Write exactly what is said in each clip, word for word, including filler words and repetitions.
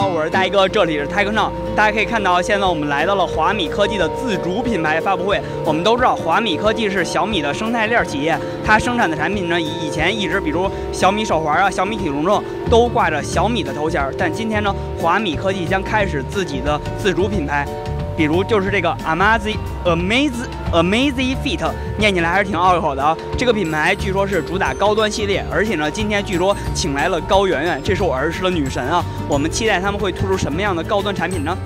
好，我是大一哥，这里是TeleKineza。大家可以看到，现在我们来到了华米科技的自主品牌发布会。我们都知道，华米科技是小米的生态链企业，它生产的产品呢，以以前一直比如小米手环啊、小米体重秤都挂着小米的头衔，但今天呢，华米科技将开始自己的自主品牌。 比如就是这个 AmazFit AmazFit， 念起来还是挺拗口的啊。这个品牌据说是主打高端系列，而且呢，今天据说请来了高圆圆，这是我儿时的女神啊。我们期待他们会推出什么样的高端产品呢？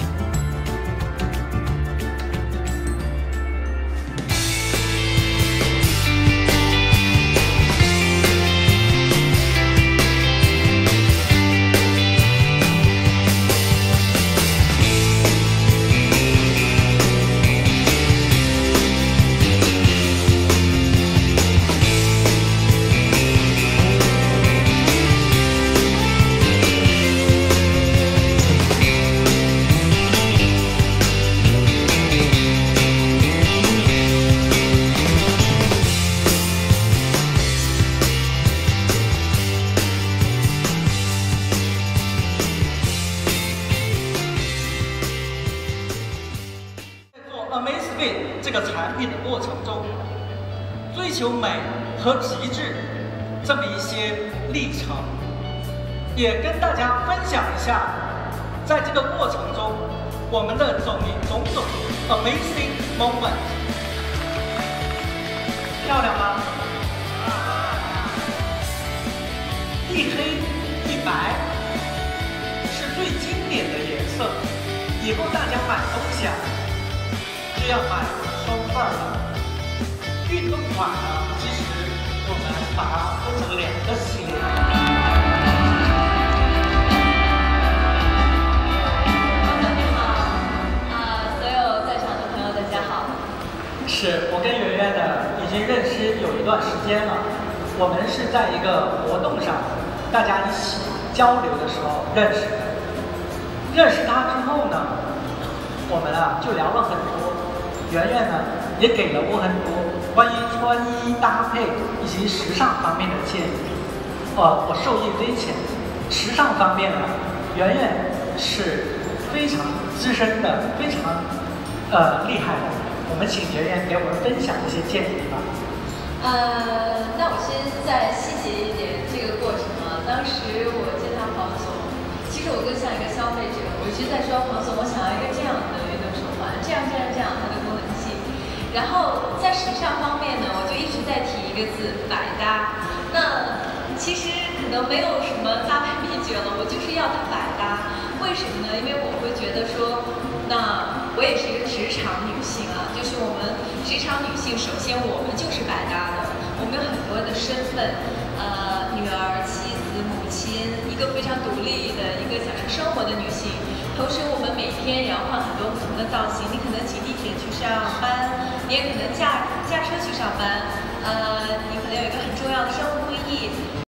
AmazFit 这个产品的过程中，追求美和极致这么一些历程，也跟大家分享一下，在这个过程中我们的种种种 amazing moment， 漂亮吗？一黑一白是最经典的颜色，以后大家买东西啊。 要买双份儿的运动款呢，其实我们把它分成两个系列。 你好，啊，所有在场的朋友，大家好。 是我跟圆圆呢已经认识有一段时间了，我们是在一个活动上，大家一起交流的时候认识的。认识他之后呢，我们啊就聊了很多。 圆圆呢，也给了我很多关于穿衣搭配以及时尚方面的建议，呃，我受益匪浅。时尚方面呢，圆圆是非常资深的，非常呃厉害的。我们请圆圆给我们分享一些建议吧。 呃，那我先再细节一点这个过程啊。当时我见到黄总，其实我更像一个消费者，我一直在说黄总，我想要一个这样的运动手环，这样这样这样，它的功能。 然后在时尚方面呢，我就一直在提一个字百搭。那其实可能没有什么搭配秘诀了，我就是要它百搭。为什么呢？因为我会觉得说，那我也是一个职场女性啊，就是我们职场女性，首先我们就是百搭的，我们有很多的身份，呃，女儿、妻子、母亲，一个非常独立的一个享受生活的女性。 同时，我们每天也要换很多不同的造型。你可能挤地铁去上班，你也可能驾驾车去上班，呃，你可能有一个很重要的商务会议。